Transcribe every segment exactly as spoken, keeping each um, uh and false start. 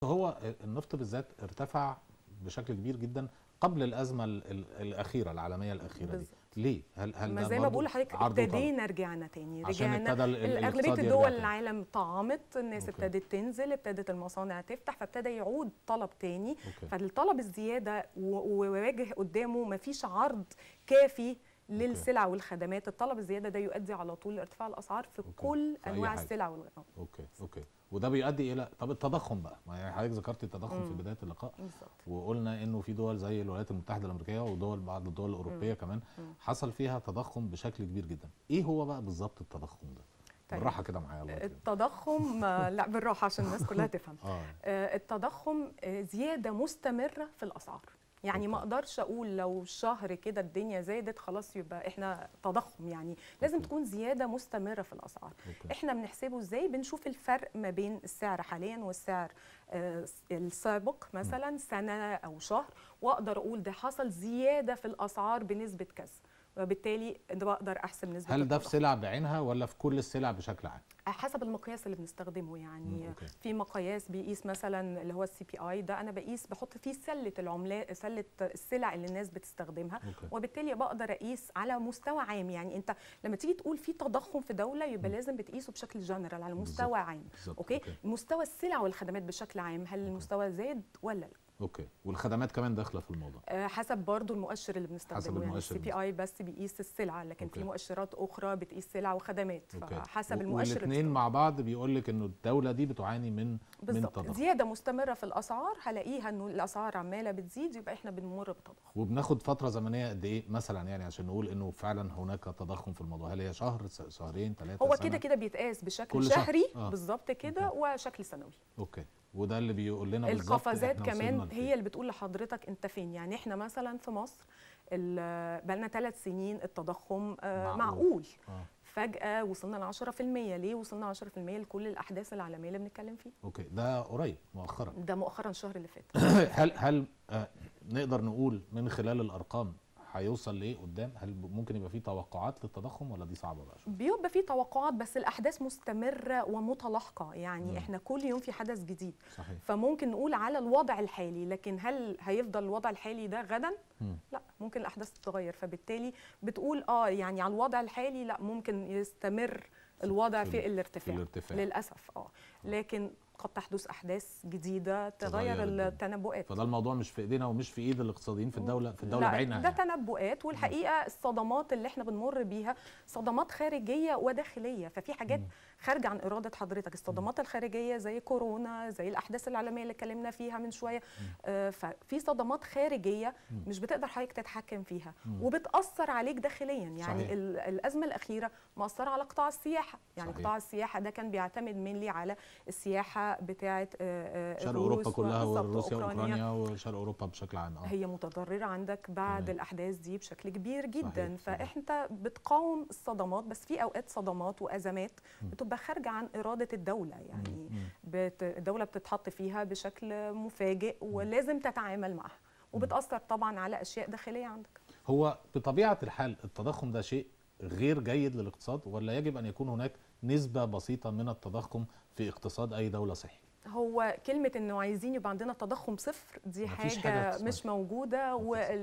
هو النفط بالذات ارتفع بشكل كبير جدا قبل الازمه الاخيره العالميه الاخيره دي. ليه؟ هل هل ما زي ما بقول لحضرتك ابتدينا رجعنا تاني، رجعنا اغلبيه الدول العالم طعمت، الناس أوكي. ابتدت تنزل، ابتدت المصانع تفتح، فابتدى يعود طلب تاني أوكي. فالطلب الزياده وواجه قدامه ما فيش عرض كافي للسلع والخدمات، الطلب الزياده ده يؤدي على طول لارتفاع الاسعار في أوكي. كل في انواع السلع والخدمات. اوكي اوكي وده بيؤدي الى طب التضخم بقى، ما يعني حضرتك ذكرت التضخم مم. في بدايه اللقاء بالظبط، وقلنا انه في دول زي الولايات المتحده الامريكيه ودول بعض الدول الاوروبيه مم. كمان مم. حصل فيها تضخم بشكل كبير جدا. ايه هو بقى بالظبط التضخم ده؟ طيب. بالراحه كده معايا الله. التضخم لا بالراحه عشان الناس كلها تفهم. آه. التضخم زياده مستمره في الاسعار، يعني أوكي. ما اقدرش اقول لو شهر كده الدنيا زادت خلاص يبقى احنا تضخم، يعني لازم أوكي. تكون زياده مستمره في الاسعار. أوكي. احنا بنحسبه ازاي؟ بنشوف الفرق ما بين السعر حاليا والسعر آه السابق مثلا م. سنه او شهر، واقدر اقول ده حصل زياده في الاسعار بنسبه كذا، وبالتالي بقدر احسب نسبه. هل ده في سلع بعينها ولا في كل السلع بشكل عام؟ حسب المقياس اللي بنستخدمه، يعني مم. في مقياس بيقيس مثلا اللي هو السي بي اي، ده انا بقيس بحط فيه سله العملات، سله السلع اللي الناس بتستخدمها أوكي. وبالتالي بقدر اقيس على مستوى عام. يعني انت لما تيجي تقول في تضخم في دوله يبقى مم. لازم بتقيسه بشكل جنرال على مستوى بالزبط. عام بالزبط. أوكي؟, أوكي مستوى السلع والخدمات بشكل عام، هل المستوى زاد ولا لا؟ اوكي والخدمات كمان داخله في الموضوع أه حسب برضو المؤشر اللي بنستخدمه، يعني السي بي اي بس بيقيس السلعه، لكن أوكي. في مؤشرات اخرى بتقيس سلع وخدمات، فحسب المؤشر والاثنين مع بعض بيقول لك انه الدوله دي بتعاني من بالظبط من زياده مستمره في الاسعار، هلاقيها انه الاسعار عماله بتزيد، يبقى احنا بنمر بتضخم. وبناخد فتره زمنيه قد ايه مثلا يعني عشان نقول انه فعلا هناك تضخم في الموضوع؟ هل هي شهر شهرين ثلاثه؟ هو كده كده بيتقاس بشكل شهري آه. بالظبط كده وشكل سنوي. اوكي وده اللي بيقول لنا بالظبط القفزات كمان هي اللي بتقول لحضرتك انت فين. يعني احنا مثلا في مصر بقى لنا ثلاث سنين التضخم معقول, معقول. آه. فجأة وصلنا ل عشرة في المية. ليه وصلنا ل عشرة في المية؟ لكل الأحداث العالمية اللي بنتكلم فيها. اوكي ده قريب مؤخرا، ده مؤخرا الشهر اللي فات. هل هل آه نقدر نقول من خلال الأرقام هيوصل لايه قدام؟ هل ممكن يبقى في توقعات للتضخم ولا دي صعبه بقى شويه؟ بيبقى في توقعات بس الاحداث مستمره ومتلاحقه، يعني مم. احنا كل يوم في حدث جديد صحيح. فممكن نقول على الوضع الحالي، لكن هل هيفضل الوضع الحالي ده غدا؟ مم. لا، ممكن الاحداث تتغير، فبالتالي بتقول اه يعني على الوضع الحالي لا، ممكن يستمر الوضع في, في الارتفاع, الارتفاع للاسف اه لكن قد تحدث احداث جديده تغير التنبؤات. فده الموضوع مش في ايدينا ومش في ايد الاقتصاديين في الدوله في الدوله بعينها، ده يعني. تنبؤات، والحقيقه الصدمات اللي احنا بنمر بيها صدمات خارجيه وداخليه، ففي حاجات مم. خارجه عن اراده حضرتك. الصدمات مم. الخارجيه زي كورونا، زي الاحداث العالميه اللي اتكلمنا فيها من شويه، آه ففي صدمات خارجيه مم. مش بتقدر حضرتك تتحكم فيها مم. وبتاثر عليك داخليا. يعني صحيح. الازمه الاخيره مأثره على قطاع السياحه، يعني صحيح. قطاع السياحه ده كان بيعتمد منلي على السياحه بتاعه شرق اوروبا كلها وروسيا واوكرانيا وشرق اوروبا بشكل عام. اه هي متضرره عندك بعد مم. الاحداث دي بشكل كبير جدا. صحيح. فانت بتقاوم الصدمات، بس في اوقات صدمات وازمات مم. بتبقى خارجه عن اراده الدوله، يعني بت... الدوله بتتحط فيها بشكل مفاجئ ولازم تتعامل معها، وبتاثر طبعا على اشياء داخليه عندك. هو بطبيعه الحال التضخم ده شيء غير جيد للاقتصاد، ولا يجب ان يكون هناك نسبه بسيطه من التضخم في اقتصاد اي دوله صحي؟ هو كلمة انه عايزين يبقى عندنا تضخم صفر دي حاجة, حاجة مش موجودة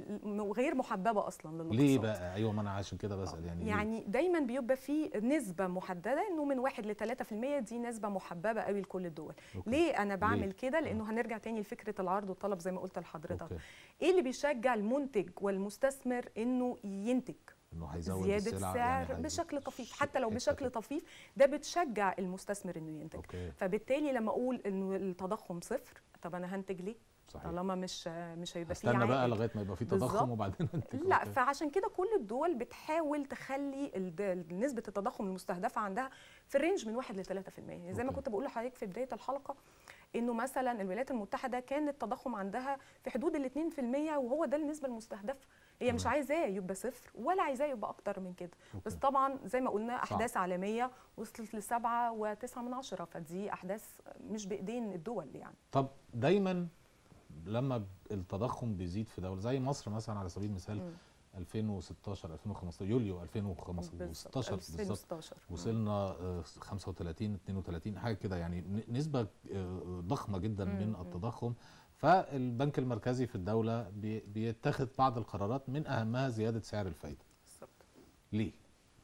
وغير محببة اصلا للاقتصاد. ليه بقى؟ ايوه ما انا عشان كده بسأل يعني يعني دايما بيبقى في نسبة محددة انه من واحد لثلاثة في المية، دي نسبة محببة قوي لكل الدول. أوكي. ليه انا بعمل كده؟ لانه هنرجع تاني لفكرة العرض والطلب زي ما قلت لحضرتك. أوكي. ايه اللي بيشجع المنتج والمستثمر انه ينتج؟ انه هيزود زياده السلع السعر يعني بشكل طفيف، حتى لو بشكل طفيف ده بتشجع المستثمر انه ينتج. أوكي. فبالتالي لما اقول انه التضخم صفر، طب انا هنتج ليه؟ صحيح. طالما مش مش هيبقى فيه استنى بقى لغايه ما يبقى فيه تضخم وبعدين انتج. لا، فعشان كده كل الدول بتحاول تخلي نسبه التضخم المستهدفه عندها في الرينج من واحد لثلاثة في المية. زي ما كنت بقول لحضرتك في بدايه الحلقه انه مثلا الولايات المتحده كان التضخم عندها في حدود ال اتنين في المية، وهو ده النسبه المستهدفه. هي مش عايزاه يبقى صفر ولا عايزاه يبقى اكتر من كده. أوكي. بس طبعا زي ما قلنا احداث صح. عالميه وصلت لسبعة وتسعة من عشرة، فدي احداث مش بايدين الدول يعني. طب دايما لما التضخم بيزيد في دوله زي مصر مثلا على سبيل المثال، م. ألفين وستاشر ألفين وخمستاشر يوليو ألفين وستاشر بالظبط وصلنا خمسة وتلاتين اتنين وتلاتين حاجه كده، يعني نسبه ضخمه جدا من التضخم. فالبنك المركزي في الدوله بيتخذ بعض القرارات من اهمها زياده سعر الفايده. بالظبط. ليه؟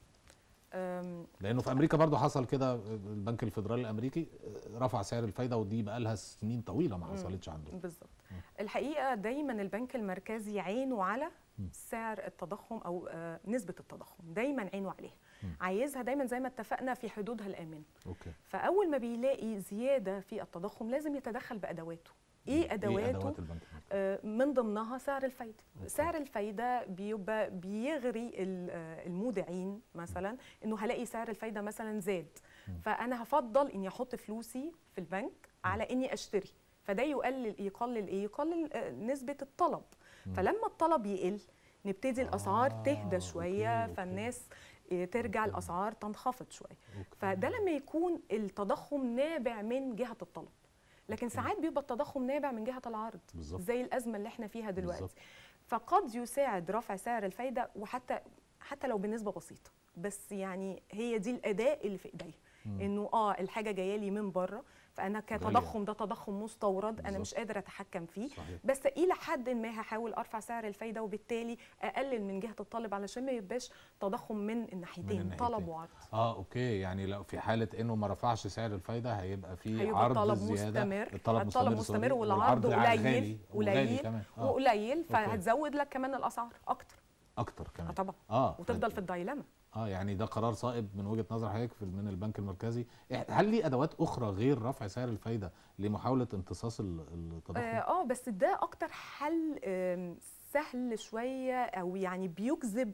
لانه في امريكا برضو حصل كده، البنك الفيدرالي الامريكي رفع سعر الفايده، ودي بقى لها سنين طويله ما حصلتش عندهم. بالظبط. الحقيقه دايما البنك المركزي عينه على سعر التضخم او نسبه التضخم، دايما عينه عليها، عايزها دايما زي ما اتفقنا في حدودها الامنه. اوكي. فاول ما بيلاقي زياده في التضخم لازم يتدخل بادواته. ايه ادواته؟ إيه أدوات البنك؟ آه من ضمنها سعر الفايده. أوكي. سعر الفايده بيبقى بيغري المودعين مثلا انه هلاقي سعر الفايده مثلا زاد، م. فانا هفضل اني احط فلوسي في البنك على اني اشتري، فده يقلل يقلل ايه؟ يقلل نسبه الطلب. م. فلما الطلب يقل نبتدي الاسعار آه تهدى شويه. أوكي. فالناس ترجع أوكي. الاسعار تنخفض شويه. أوكي. فده لما يكون التضخم نابع من جهه الطلب. لكن ساعات بيبقى التضخم نابع من جهه العرض. بالزبط. زي الازمه اللي احنا فيها دلوقتي. بالزبط. فقد يساعد رفع سعر الفايده، وحتى حتى لو بنسبه بسيطه، بس يعني هي دي الاداء اللي في ايديا، انه اه الحاجه جايه لي من بره، فانا كتضخم ده تضخم مستورد بالزبط. انا مش قادر اتحكم فيه. صحيح. بس الى حد ما هحاول ارفع سعر الفايده، وبالتالي اقلل من جهه الطلب علشان ما يبقاش تضخم من الناحيتين، من طلب وعرض. اه اوكي. يعني لو في حاله انه ما رفعش سعر الفايده هيبقى في عرض الطلب زياده، مستمر. الطلب, الطلب مستمر والعرض قليل قليل وقليل، فهتزود لك كمان الاسعار اكتر اكتر كمان. آه طبعا. اه وتفضل في الدايلما. اه يعني ده قرار صائب من وجهه نظر حضرتك من البنك المركزي. هل ليه ادوات اخرى غير رفع سعر الفايده لمحاوله امتصاص التضخم؟ اه بس ده اكتر حل سهل شويه، او يعني بيجذب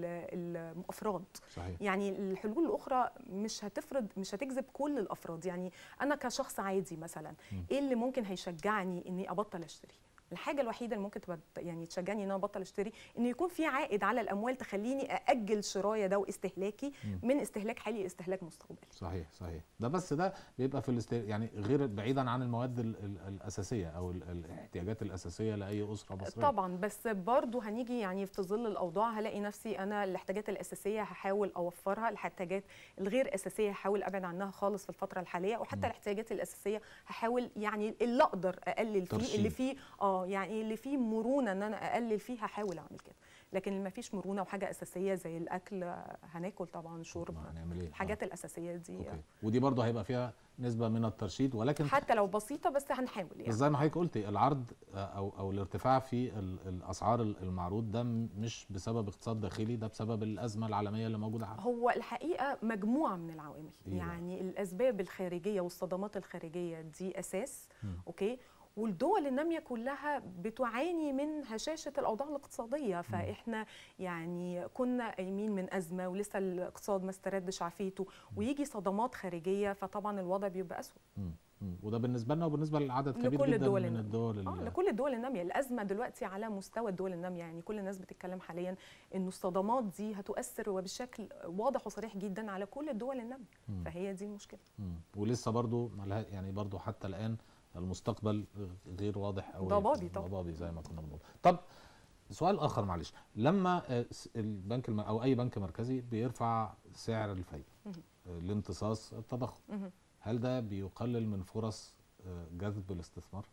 الافراد. صحيح. يعني الحلول الاخرى مش هتفرض مش هتجذب كل الافراد. يعني انا كشخص عادي مثلا م. ايه اللي ممكن هيشجعني اني ابطل اشتري؟ الحاجه الوحيده اللي ممكن تبقى يعني تشجعني ان انا ابطل اشتري انه يكون في عائد على الاموال تخليني ااجل شرايا ده واستهلاكي م. من استهلاك حالي لاستهلاك مستقبلي. صحيح صحيح. ده بس ده بيبقى في الاست... يعني غير بعيدا عن المواد ال ال الاساسيه او ال الاحتياجات الاساسيه لاي اسره مصريه. طبعا، بس برضه هنيجي يعني في ظل الاوضاع هلاقي نفسي انا الاحتياجات الاساسيه هحاول اوفرها، الاحتياجات الغير اساسيه هحاول ابعد عنها خالص في الفتره الحاليه، وحتى م. الاحتياجات الاساسيه هحاول يعني اللي اقدر اقلل فيه ترشيد. اللي فيه اه يعني اللي فيه مرونه ان انا اقلل فيه هحاول اعمل كده. لكن اللي ما فيش مرونه وحاجه اساسيه زي الاكل هناكل طبعا، شرب، إيه؟ الحاجات آه. الاساسيه دي. أوكي. ودي برضه هيبقى فيها نسبه من الترشيد، ولكن حتى لو بسيطه بس هنحاول يعني. زي ما حضرتك قلتي العرض او او الارتفاع في الاسعار المعروض ده مش بسبب اقتصاد داخلي، ده بسبب الازمه العالميه اللي موجوده حاليا. هو الحقيقه مجموعه من العوامل. إيه يعني بقى؟ الاسباب الخارجيه والصدمات الخارجيه دي اساس. م. اوكي. والدول الناميه كلها بتعاني من هشاشه الاوضاع الاقتصاديه، فاحنا يعني كنا قايمين من ازمه ولسه الاقتصاد ما استردش عافيته، ويجي صدمات خارجيه فطبعا الوضع بيبقى اسوء. وده بالنسبه لنا وبالنسبه لعدد كبير لكل جدا الدول من الدول اه لكل الدول الناميه. الازمه دلوقتي على مستوى الدول الناميه، يعني كل الناس بتتكلم حاليا انه الصدمات دي هتؤثر وبشكل واضح وصريح جدا على كل الدول الناميه، فهي دي المشكله. مم. ولسه برضو يعني برضو حتى الان المستقبل غير واضح قوي، ضبابي طبعا، ضبابي زي ما كنا بنقول. طب سؤال اخر معلش، لما البنك الم... او اي بنك مركزي بيرفع سعر الفايده لامتصاص التضخم، هل ده بيقلل من فرص جذب الاستثمار؟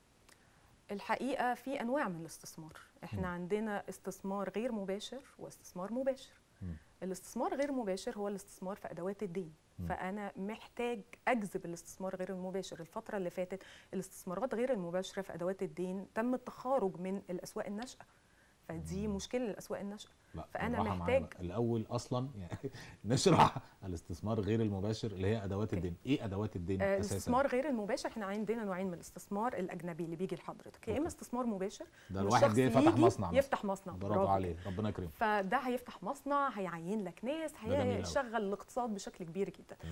الحقيقه في انواع من الاستثمار. احنا م. عندنا استثمار غير مباشر واستثمار مباشر. م. الاستثمار غير مباشر هو الاستثمار في ادوات الدين. م. فانا محتاج اجذب الاستثمار غير المباشر. الفتره اللي فاتت الاستثمارات غير المباشره في ادوات الدين تم التخارج من الاسواق الناشئه، فدي م. مشكله للاسواق الناشئه. فانا محتاج الاول اصلا يعني نشرح الاستثمار غير المباشر اللي هي ادوات الدين. ايه ادوات الدين آه اساسا؟ الاستثمار غير المباشر احنا عندنا نوعين من الاستثمار الاجنبي اللي بيجي لحضرتك، يا اما استثمار مباشر ده الواحد جاي فتح مصنع يفتح مصنع برافو عليه ربنا يكرمه، فده هيفتح مصنع هيعين لك ناس هيشغل الاقتصاد بشكل كبير جدا.